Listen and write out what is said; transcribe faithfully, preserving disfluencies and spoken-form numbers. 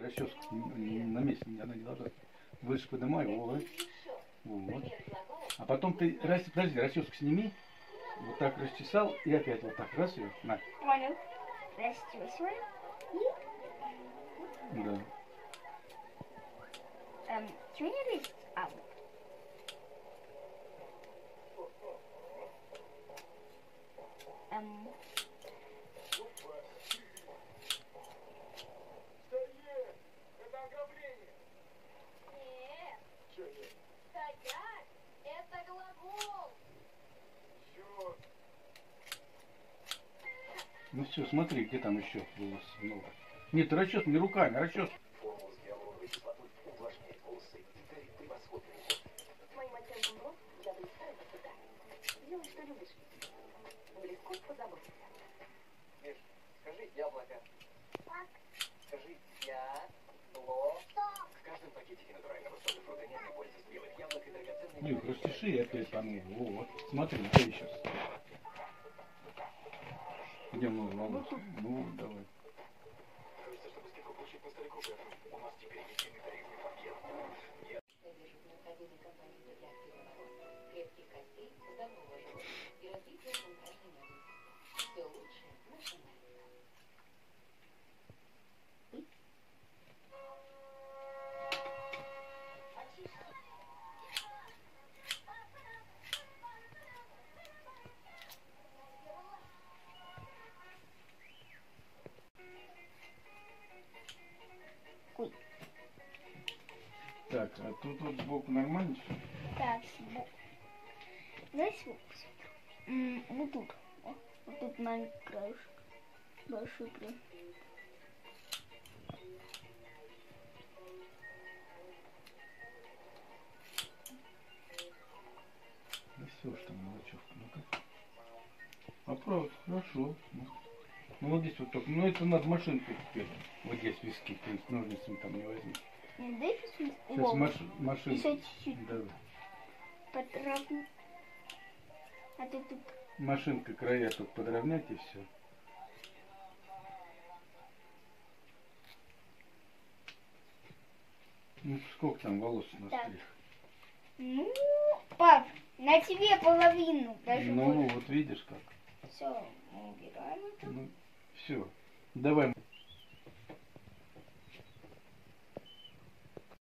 расческу на месте, она не должна. Выше поднимай, вот. Вот. А потом ты, подожди, расческу сними, вот так расчесал и опять вот так, раз ее, на. Понял. Расчесываем. Да. Эм, чего не лезть? А, вот. Эм. Ну все, смотри, где там еще волос много. Нет, расчес не руками, расчес. Делай, что любишь. Легко позаботиться. Миш, скажи яблоко. Так. Скажи я-ло. В каждом пакетике натурального сода фрукта нет пользы с белых яблок и драгоценных. Ну, растиши и опять по мне. Вот. Смотри, где сейчас. Где много волос? Ну, давай. Кажется, чтобы скидку получить на старику, у нас теперь единый тарифный пакет. Содержит необходимые компоненты для активного крепких костей, здорового желудка и развития центральной нервной. Все лучшее наша нервная. Так, а тут вот сбоку нормально все? Так, сбоку. Давай сбоку посмотрим. Вот тут. О, вот тут маленький краешек. Большой прям. Да все, что мелочевка. Ну-ка. Поправь, хорошо. Ну, ну вот здесь вот только. Ну это надо машинкой теперь. Вот здесь виски, то есть ножницами там не возьмешь. Нет, дай посмотреть. Сейчас маш... машинка. Еще чуть-чуть. Давай. Подравню. А ты тут. Машинка края тут подровнять и все. Ну сколько там волос на Так. стриж? Ну, пап, на тебе половину. Даже Ну больше. вот видишь как. Все, мы убираем это. Ну все. Давай.